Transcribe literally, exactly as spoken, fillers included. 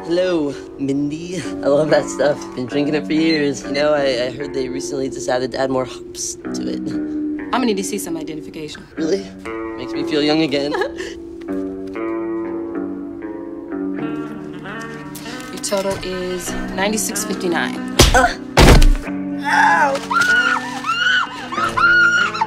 Hello, Mindy. I love that stuff. Been drinking it for years. You know, I, I heard they recently decided to add more hops to it. I'm gonna need to see some identification. Really? Makes me feel young again. Your total is ninety-six fifty-nine. Uh, ow!